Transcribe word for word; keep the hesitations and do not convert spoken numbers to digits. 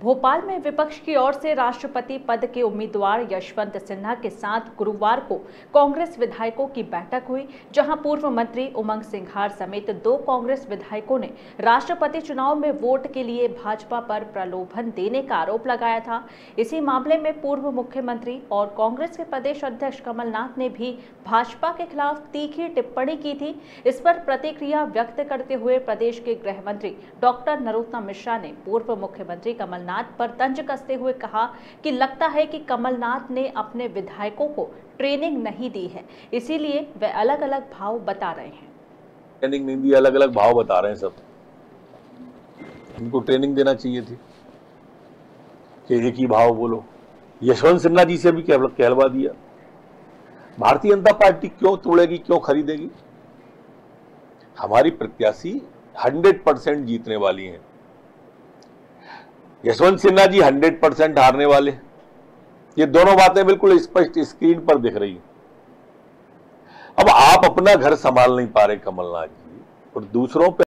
भोपाल में विपक्ष की ओर से राष्ट्रपति पद के उम्मीदवार यशवंत सिन्हा के साथ गुरुवार को कांग्रेस विधायकों की बैठक हुई, जहां पूर्व मंत्री उमंग सिंघार समेत दो कांग्रेस विधायकों ने राष्ट्रपति चुनाव में वोट के लिए भाजपा पर प्रलोभन देने का आरोप लगाया था। इसी मामले में पूर्व मुख्यमंत्री और कांग्रेस के प्रदेश अध्यक्ष कमलनाथ ने भी भाजपा के खिलाफ तीखी टिप्पणी की थी। इस पर प्रतिक्रिया व्यक्त करते हुए प्रदेश के गृह मंत्री डॉक्टर नरोत्तम मिश्रा ने पूर्व मुख्यमंत्री कमलनाथ पर तंज कसते हुए कहा कि लगता है कि कमलनाथ ने अपने विधायकों को ट्रेनिंग नहीं दी है, इसीलिए वे अलग अलग भाव बता रहे हैं। ट्रेनिंग नहीं दी, अलग अलग भाव बता रहे हैं सब। इनको ट्रेनिंग देना चाहिए थी कि एक ही भाव बोलो। यशवंत सिन्हा जी से भी कहलवा दिया। भारतीय जनता पार्टी क्यों तोड़ेगी, क्यों खरीदेगी? हमारी प्रत्याशी हंड्रेड परसेंट जीतने वाली हैं। यशवंत सिन्हा जी हंड्रेड परसेंट हारने वाले। ये दोनों बातें बिल्कुल स्पष्ट स्क्रीन पर दिख रही हैं। अब आप अपना घर संभाल नहीं पा रहे कमलनाथ जी, और दूसरों पे